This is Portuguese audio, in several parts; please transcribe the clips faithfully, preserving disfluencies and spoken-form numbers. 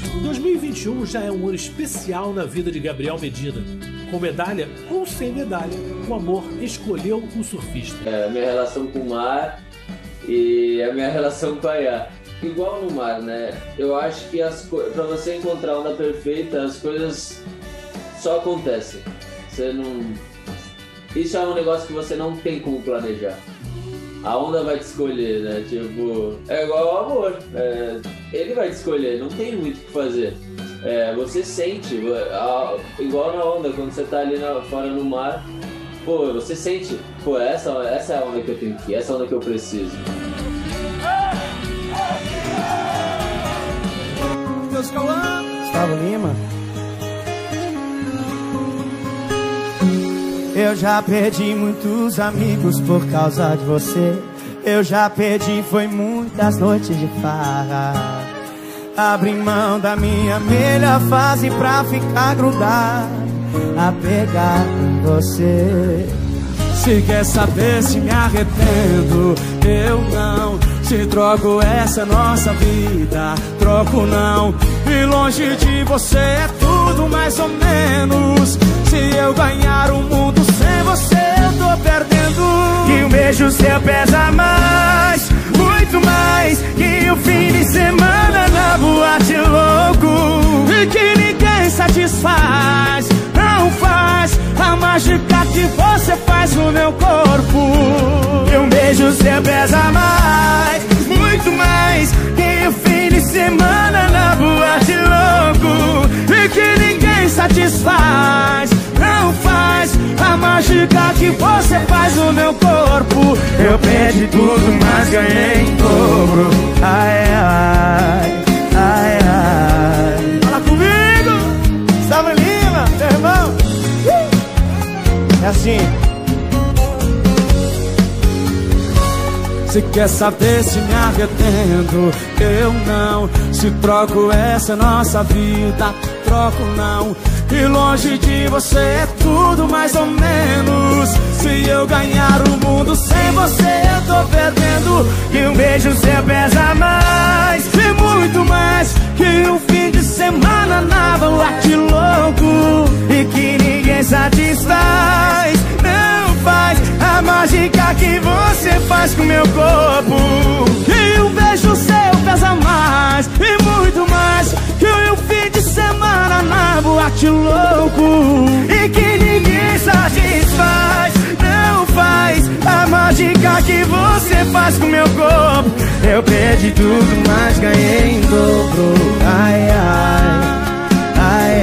dois mil e vinte e um já é um ano especial na vida de Gabriel Medina. Com medalha ou sem medalha, o amor escolheu o surfista. É, a minha relação com o mar e a minha relação com a Yá. Igual no mar, né? Eu acho que as co... pra você encontrar a onda perfeita, as coisas só acontecem. Você não... Isso é um negócio que você não tem como planejar. A onda vai te escolher, né? Tipo, é igual ao amor. É... Ele vai te escolher, não tem muito o que fazer. É, você sente, igual na onda, quando você tá ali na, fora no mar, pô, você sente, pô, essa, essa é a onda que eu tenho que ir, essa é a onda que eu preciso. Gustavo Lima. Eu já perdi muitos amigos por causa de você. Eu já perdi, foi muitas noites de farra. Abri mão da minha melhor fase pra ficar grudado, a pegar em você. Se quer saber se me arrependo, eu não. Se troco essa nossa vida, troco não. E longe de você é tudo mais ou menos. Se eu ganhar o mundo sem você, eu tô perdendo. E um beijo seu pesa mais, muito mais, que o fim de semana na boate louco. E que ninguém satisfaz, não faz a mágica que você faz no meu corpo. E um beijo seu pesa mais, muito mais, que o fim de semana na boate louco. E que ninguém satisfaz, não faz a mágica que você faz no meu corpo. Eu perdi tudo, mas ganhei em dobro. Ai, ai, ai, ai. Fala comigo, Gustavo Lima, meu irmão. É assim. Se quer saber se me arrependo, eu não. Se troco essa nossa vida, troco não. E longe de você é tudo mais ou menos. Se eu ganhar o mundo sem você, eu tô perdendo. E um beijo seu pesa mais, e muito mais, que um fim de semana na boate louco. E que ninguém satisfaz, não faz a mágica que você faz com meu corpo. E um beijo seu pesa mais, e muito mais, que um fim de semana na boate louco. E que ninguém satisfaz, não faz a mágica que você faz com meu corpo. Eu perdi tudo, mas ganhei em dobro. Ai, ai, ai,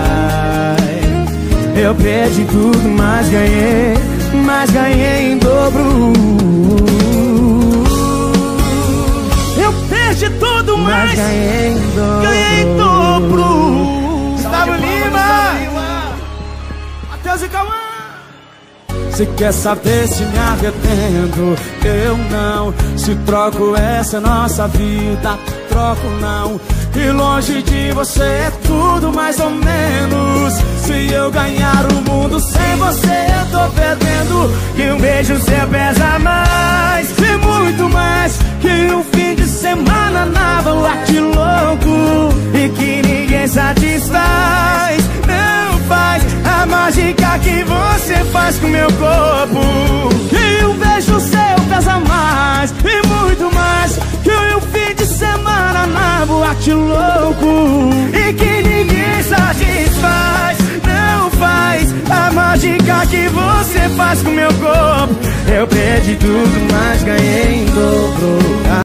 ai. Eu perdi tudo, mas ganhei, mas ganhei em dobro. Eu perdi tudo, mas, mas ganhei em dobro. Ganhei em dobro. Gustavo Lima, Matheus e Cauã. Se quer saber se me arrependo, eu não. Se troco essa nossa vida, troco não. E longe de você é tudo mais ou menos. Se eu ganhar o mundo sem você, eu tô perdendo. E um beijo seu pesa mais, e muito mais, que um fim de semana na boate louco. E que ninguém satisfaz, não faz a mágica que você faz com meu corpo. E um beijo seu pesa mais, e muito mais, que um fim de semana na boate louco. E que ninguém satisfaz, não faz a mágica que você faz com meu corpo. Eu perdi tudo, mas ganhei em dobro.